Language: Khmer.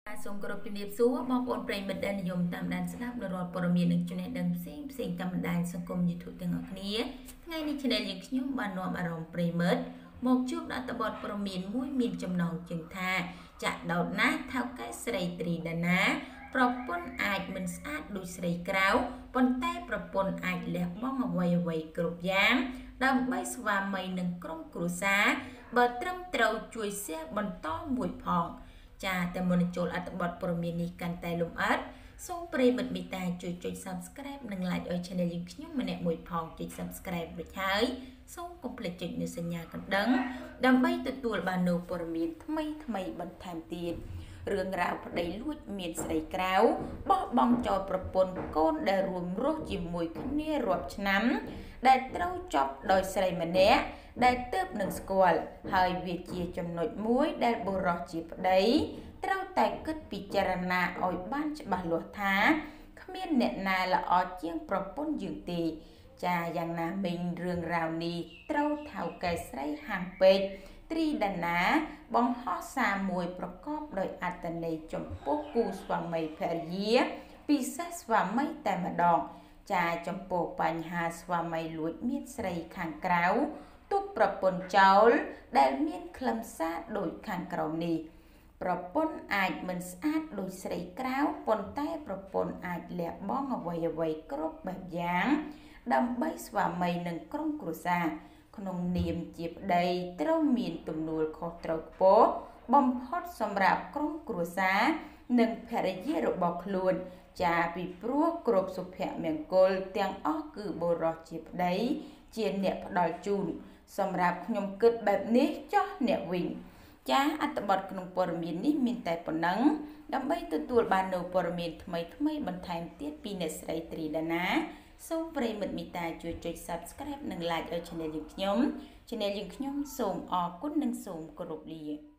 សូមគោរពជំរាបសួរបងប្អូនប្រិយមិត្តដែលនិយមតាមដានស្ដាប់នៅរាល់ព័ត៌មាននិងចំណេះដឹងផ្សេងតាមបណ្ដាញសង្គម YouTube ទាំងអស់គ្នាថ្ងៃនេះ Channel យើងខ្ញុំបាននាំអារម្មណ៍ប្រិយមិត្តមកជួបដល់តបព័ត៌មានមួយមានចំណងជើងថាចាក់ដោតណាថៅកែស្រីត្រីដាណាប្រពន្ធអាចមិនស្អាតដូចស្រីក្រៅប៉ុន្តែប្រពន្ធអាចលះបង់អ្វីគ្រប់យ៉ាងដើម្បីស្វាមីនិងក្រុមគ្រួសារបើត្រឹមត្រូវជួយ share បន្តមួយផងចាតែមុននឹងចូលអត្ថបទព័ត៌មាននេះកាន់តែលម្អិតសូមប្រិយមិត្តមេត្តាជួយចុច Subscribe និង Like ឲ្យ Channel យើងខ្ញុំម្នាក់មួយផងចុច Subscribe រួចហើយសូមកុំភ្លេចចុចនូវសញ្ញាកណ្ដឹងដើម្បីទទួលបាននូវព័ត៌មានថ្មីបន្ថែមទៀតរឿងរ៉ាវប្តីលួចមានស្រីក្រៅបោះបង់ចោលប្រពន្ធកូនដែលរួមរស់ជាមួយគ្នារាប់ឆ្នាំដែលត្រូវចប់ដោយស្រីម្នាក់ដែលទើបនឹងស្គាល់ហើយវាជាចំណុចមួយដែលបុរសជាប្តីត្រូវតែគិតពិចារណាឲ្យបានច្បាស់លាស់ថាគ្មានអ្នកណាល្អជាងប្រពន្ធយើងទេចាយ៉ាងណាមិញរឿងរ៉ាវនេះត្រូវថៅកែស្រីហាងពេជ្រត្រីដាណាបង្ហោះសារមួយប្រកបដោយអត្ថន័យចំពោះគូស្វាមីភរិយាពិសេសស្វាមីតែម្ដងចាចំពោះបញ្ហាស្វាមីលួចមានស្រីខាងក្រៅទុកប្រពន្ធចោលដែលមានខ្លឹមសារដូចខាងក្រោមនេះប្រពន្ធអាចមិនស្អាតដូចស្រីក្រៅប៉ុន្តែប្រពន្ធអាចលះបង់អ្វីគ្រប់បែបយ៉ាងដើម្បីស្វាមីនិងក្រុមគ្រួសារក្នុងនាមជាប្តីត្រូវមានទំនួលខុសត្រូវខ្ពស់បំផុតសម្រាប់ក្រុមគ្រួសារនិងភរិយារបស់ខ្លួនចាពីព្រោះគ្រប់សុភមង្គលទាំងអស់គឺបុរសជាប្តីជាអ្នកផ្ដល់ជូនសម្រាប់ខ្ញុំគិតបែបនេះចោះអ្នកវិញចាអត្ថបទក្នុងព័ត៌មាននេះមានតែប៉ុណ្ណឹងដើម្បីទទួលបាននូវព័ត៌មានថ្មីបន្ថែមទៀតពីអ្នកស្រីត្រីដាណាសូមប្រិយមិត្តមេត្តាជួយចុច Subscribe និង Like ឲ្យ Channel យើងខ្ញុំ Channel យើងខ្ញុំសូមអរគុណនិងសូមគោរពលា